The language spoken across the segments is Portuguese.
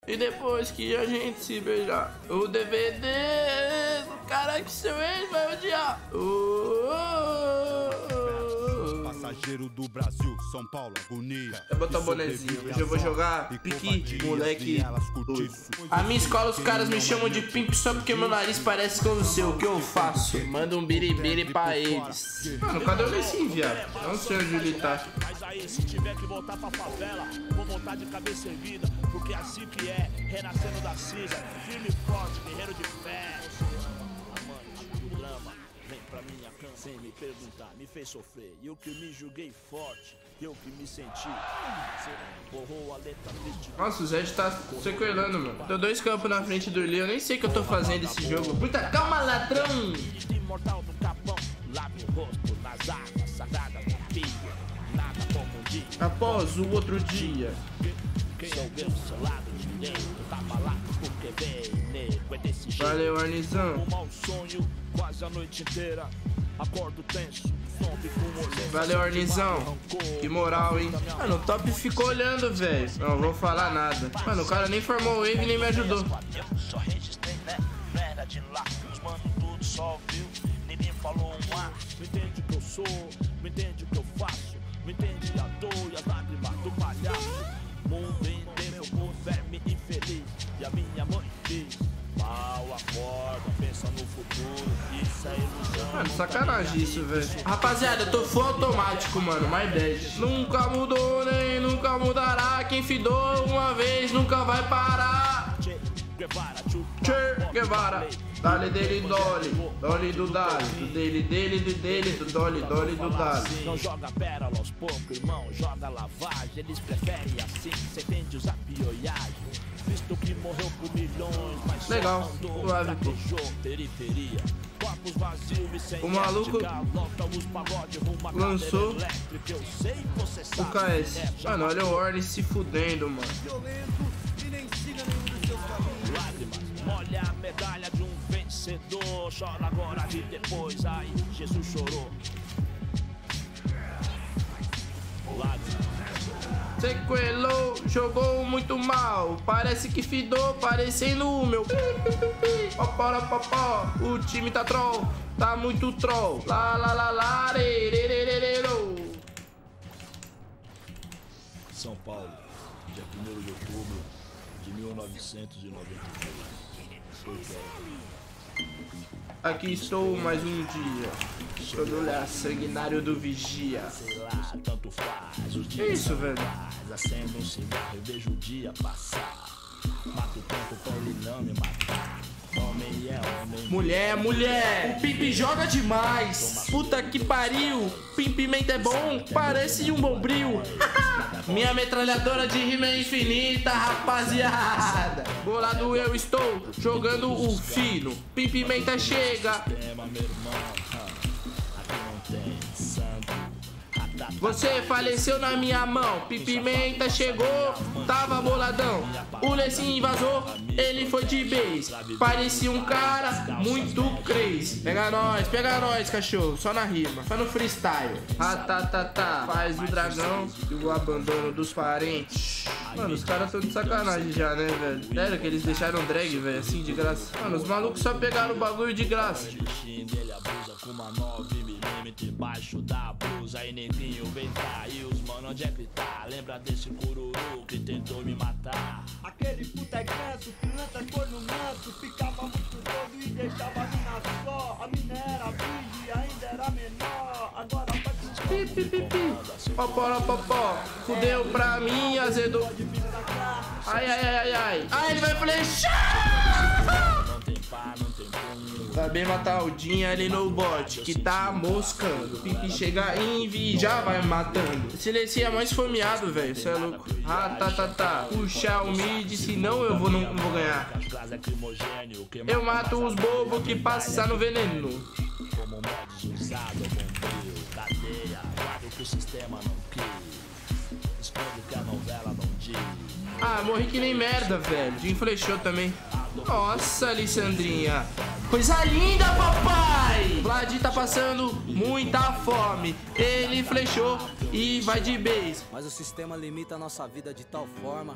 E depois que a gente se beijar, o DVD do cara que seu ex vai odiar. Passageiro do Brasil, São Paulo, agonia. Eu botar o bonezinho. Hoje eu vou jogar pique, moleque doido. A minha escola os caras me chamam de pimp só porque meu nariz parece com o seu. O que eu faço? Manda um biribiri pra eles. Mano, cadê o Messi, viado? Não sei onde ele tá. Mas aí, se tiver que voltar pra favela, vou voltar de cabeça erguida, porque assim que é, renascendo da cinza, firme e forte, guerreiro de fé. Amante do drama, vem pra minha cama sem me perguntar, me fez sofrer. E eu que me julguei forte, eu que me senti. Borrou a letra triste. Nossa, o Zed tá sequelando, mano. Tô 2 campos na frente do Lee, eu nem sei o que eu tô fazendo esse jogo. Puta, calma, ladrão! Imortal do capão, lave o rosto nas águas sagradas da pia. Nada como um dia. Após o outro dia. Sou eu do seu lado direito, tá balado porque vem, nego, é desse jeito. Valeu, Arnizão. Um mau sonho, quase a noite inteira. Acordo tenso, some com olhar. Valeu, Arnizão. Que moral, hein? Mano, o Top ficou olhando, velho. Não vou falar nada. Mano, o cara nem formou o wave nem me ajudou. Eu só registrei, né? Não era de lá. Os mano tudo só viu. Ninguém falou um ar. Me entende o que eu sou, me entende o que eu faço. Me entende a dor e as lágrimas do palhaço. Mundo inteiro por verme infeliz. E a minha mãe diz: mal acorda, pensa no futuro. Isso é ilusão. Mano, sacanagem isso, velho. Rapaziada, eu tô full automático, mano. My bad. Nunca mudou, nem nunca mudará. Quem fidou uma vez nunca vai parar. Che Guevara. Dale dele, dole. Dole do dale. Do dele, do dele, do dole, do dale. Não joga pérola aos poucos, irmão. Joga lavagem. Eles preferem assim. Cê entende usar pioiagem. Visto que morreu por milhões, mas legal, só andou, suave, pô. periferia. Corpos vazios e sem o maluco lançou o KS. Mano, olha o Orne se fudendo, mano. Lágrimas, molha a medalha de um vencedor. Chora agora e depois, ai, Jesus chorou. Lágrimas. Sequelou, jogou muito mal. Parece que fidou, parecendo o meu. Popó, o time tá troll, tá muito troll. Lá, São Paulo, dia 1º de outubro de 1992. Aqui estou mais um dia. Todo olhar sanguinário do vigia. Sei lá, tanto faz. Os Que dias isso, velho? acendo um cigarro e vejo o dia passar. Mato o tempo pra ele não me matar. Homem é homem. Mulher, o Pimp joga demais. Puta que pariu. Pimpimento é bom, parece um bombril. Minha metralhadora de rima é infinita, rapaziada. Bolado eu estou, jogando o fino. Pimpimenta chega. Meu irmão, aqui não tem santo. Você faleceu na minha mão. Pimpimenta chegou, tava boladão. O Lessin vazou, ele foi de base. Parecia um cara muito crazy. Pega nós, cachorro. Só na rima, só no freestyle. Faz o dragão e o abandono dos parentes. Mano, os caras tão de sacanagem já, né, velho? Sério que eles deixaram drag, velho, assim de graça. Mano, os malucos só pegaram o bagulho de graça. Ele abusa com uma 9mm embaixo da blusa. E neguinho vem trair os mano, onde é que tá? Lembra desse cururu que tentou me matar? Aquele puta ganso, pilantra cor no manto. Ficava muito doido e deixava a mina só. A mina era virgem e ainda era menor. Agora vai Popó, fudeu pra mim, azedou. Ai. Ai, ele vai flechar! Não tem pá, não tem punho. Saber matar o Dinha ali no bot, que tá moscando. Pipi chega em e já vai matando. Esse Lessin é mais esfomeado, velho, cê é louco. Puxa o mid, senão eu não vou ganhar. Eu mato os bobos que passam no veneno. Como modos usado, bombril, cadeia, guarda o que o sistema não quis. Esconde o que a novela não diz. Ah, morri que nem merda, velho. Jim flechou também. Nossa, Alessandrinha. Coisa linda, papai! Vlad tá passando muita fome. Ele flechou e vai de base. Mas o sistema limita a nossa vida de tal forma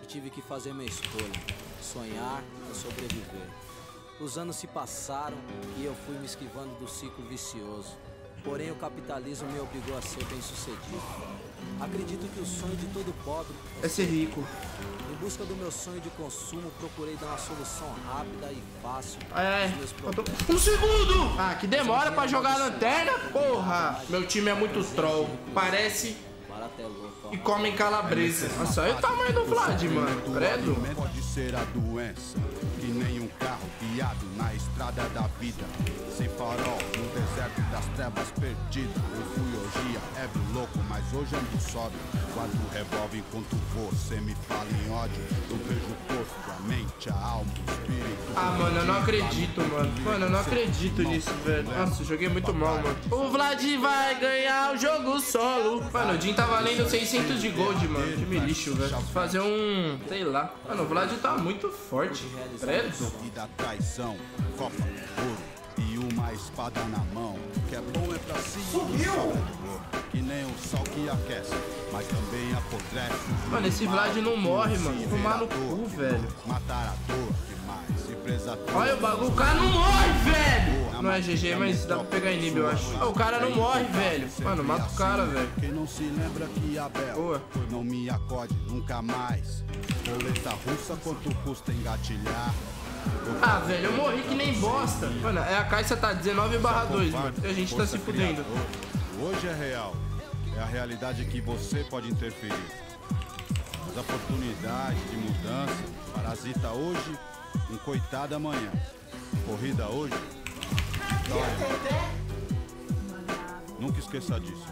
que tive que fazer minha escolha, sonhar ou sobreviver. Os anos se passaram e eu fui me esquivando do ciclo vicioso. Porém, o capitalismo me obrigou a ser bem-sucedido. Acredito que o sonho de todo pobre É ser rico. Em busca do meu sonho de consumo, procurei dar uma solução rápida e fácil É, aos meus problemas. um segundo! Ah, que demora pra jogar a lanterna, porra! Meu time é muito troll. Parece Barato é louco, ó. que comem calabresa. Nossa, olha o tamanho do Vlad, mano. Credo. Pode ser a doença, que nem um carro guiado na estrada da vida. Sem farol, no deserto das trevas perdido. Eu fui hoje ébrio louco, mas hoje ando sóbrio. Guardo o revólver enquanto você me fala em ódio. Eu vejo o corpo, a mente, a alma, o espírito. Ah, mano, eu não acredito, mano. Mano, eu não acredito nisso, velho. Nossa, eu joguei muito mal, mano. O Vlad vai ganhar o jogo solo. Mano, o Jim tá valendo 600 de gold, mano. Que me lixo, velho. Fazer um... sei lá. Mano, o Vlad tá muito forte. Credo. E da traição, copa, ouro e uma espada na mão. Que é bom é pra si, que nem o sol que aquece, mas também apodrece. Mano, esse Vlad não morre, mano. Tomar no cu, velho. Matar à toa demais e presa à toa. Olha o bagulho, o cara não morre, velho. Não é GG, mas dá pra pegar inib, eu acho. Ah, o cara não morre, velho. Mano, mata o cara, velho. Quem não se lembra que Abel Boa. não me acode nunca mais. Roleta russa, quanto custa engatilhar? Ah, velho, eu morri que nem bosta. Mano, a caixa tá 19/2, mano. E a gente tá se fudendo. Hoje é real. É a realidade que você pode interferir. As oportunidades de mudança. Parasita hoje, um coitado amanhã. Corrida hoje, vitória. Nunca esqueça disso.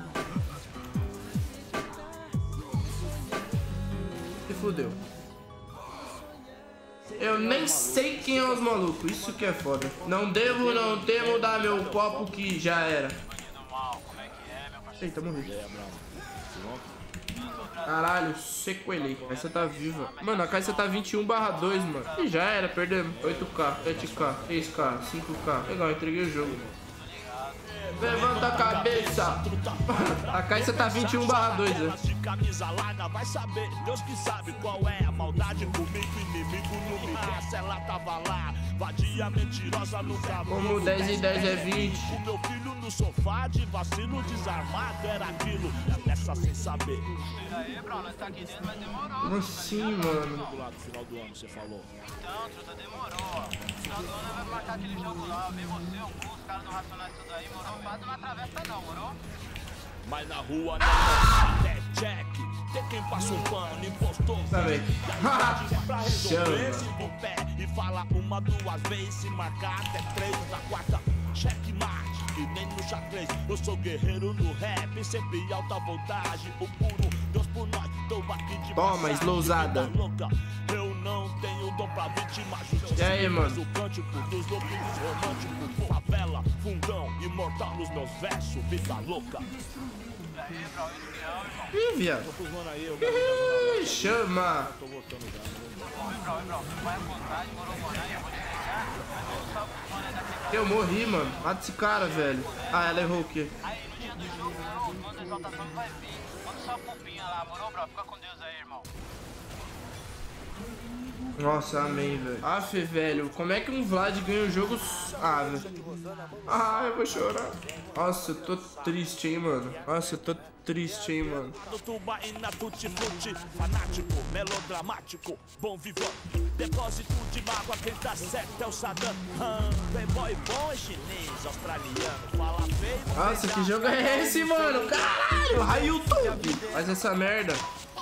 Se fudeu. Eu nem sei quem é os malucos, isso que é foda. Não devo, não temo dar meu copo que já era. Eita, morri. Caralho, sequelei. A Caixa tá viva. Mano, a Caixa tá 21/2, mano. E já era, perdemos. 8k, 7k, 3k, 5k. Legal, entreguei o jogo. Levanta a cabeça. A Caixa tá 21/2, né? De camisa larga vai saber, Deus que sabe qual é a maldade comigo, inimigo não me ameaça, ela tava lá, vadia mentirosa no cabelo. Como 10 e 10 é 20. O meu filho no sofá de vacilo desarmado era aquilo, essa sem saber. E aí, bro, nós tá aqui dentro, mas demorou. Como assim, mano? Lá no final do ano você falou. Então, truta, demorou, ó. No final do ano vai marcar aquele jogo lá, vem você, o Gus, os caras do Racionais tudo aí, morou? Quase não atravessa não, morou? Mas na rua não até check. Tem quem passa um pano, impostor. Sabe? Pra resolver, Chama. se do pé e fala uma, duas vezes. Se marcar até 3, na quarta, checkmate. E nem no xadrez, eu sou guerreiro no rap. Sempre alta voltagem, o puro Deus por nós. Tô aqui de Toma, passagem, slowzada. vida louca. Eu não tenho dom pra vítima. E aí, mano? O cântico dos loucos românticos. Favela, fundão, imortal nos meus versos. Vida louca. E aí, bro, espião, irmão. Ih, viado. Ih, chama. Oi, bro, vai à vontade, morou, mano. Aí, eu vou te ligar. Mas eu só o mano é daqui. Eu morri, mano. Mata esse cara, velho. Ah, ela errou o quê? Aí, no dia do jogo, o dono da exaltação vai vir. Manda só a popinha lá, morou, bro? Fica com Deus aí, irmão. Nossa, amém, velho. Aff, velho, como é que um Vlad ganha o jogo? Ah, velho. Ah, eu vou chorar. Nossa, eu tô triste, hein, mano. Nossa, eu tô triste, hein, mano. Do Tubaína, tutti-frutti, fanático, melodramático, bom vivão. Depósito de mágoa, quem tá certo é o Saddam. Playboy bom é chinês, australiano, fala feio. Nossa, que jogo é esse, mano? Caralho, raio YouTube. Faz essa merda.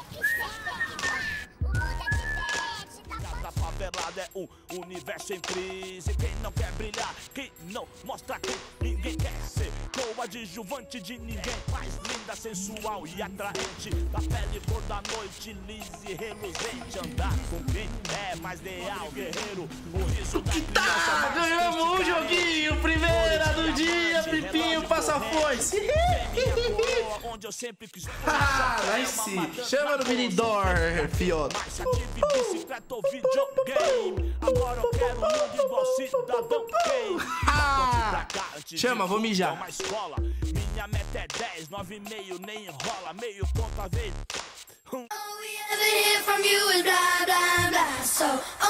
Casa favelada é um universo em crise. Quem não quer brilhar, quem não mostra quem ninguém quer ser. Coadjuvante de ninguém, mais linda, sensual e atraente. Da pele cor da noite, lisa e reluzente. Andar com quem é mais leal, guerreiro. O riso da criança. Ganhamos um joguinho, primeira do dia, Pipinho passa foice. Onde eu sempre quis. Ah, nice. Chama no Minidor, fiota. Já tive bicicleta ou videogame. Agora eu quero um mundo igual cidadão game. Ah, chama, vou mijar. Uma escola. Minha meta é 10, 9,5, nem enrola. Meio ponto a vez. All we ever hear from you is blah, blah, blah. So